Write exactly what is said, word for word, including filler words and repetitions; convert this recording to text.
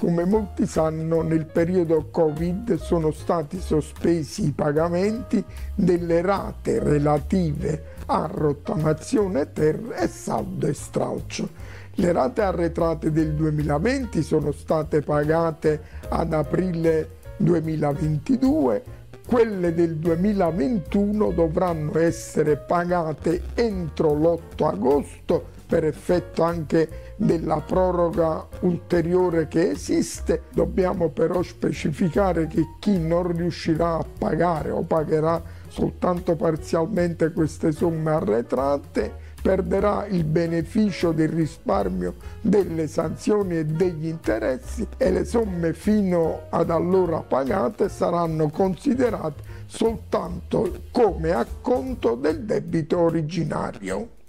Come molti sanno, nel periodo Covid sono stati sospesi i pagamenti delle rate relative a rottamazione ter e saldo e stralcio. Le rate arretrate del duemilaventi sono state pagate ad aprile duemilaventidue, quelle del duemilaventuno dovranno essere pagate entro l'otto agosto, per effetto anche della proroga ulteriore che esiste. Dobbiamo però specificare che chi non riuscirà a pagare o pagherà soltanto parzialmente queste somme arretrate perderà il beneficio del risparmio delle sanzioni e degli interessi, e le somme fino ad allora pagate saranno considerate soltanto come acconto del debito originario.